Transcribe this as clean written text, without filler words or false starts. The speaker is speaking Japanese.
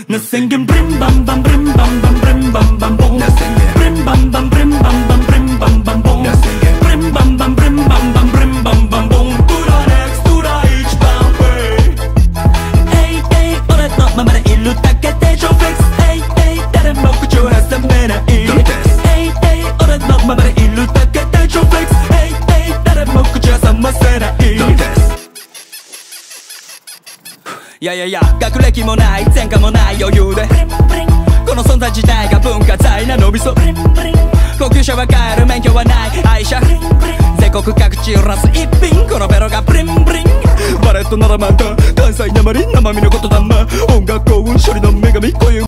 Singing brim bam bam brim bam bam brim bam bam boom. Brim bam bam brim bam bam brim bam bam boom. Brim bam bam brim bam bam brim bam bam boom. Tura next tura each bam way. Hey hey,俺のままでいるだけで超フレックス。Hey hey, 誰も口を挟めない。Hey hey, 俺のままでいるだけで超フレックス。Hey hey, 誰も口挟ませない。いやいやいや、学歴もない前科もない余裕でこの存在自体が文化財なのびそ高級車は買える免許はない愛車全国各地をラス一品このベロがブリンブリンバレットならまた関西なまり生身のことだま音楽幸運処理の女神こういう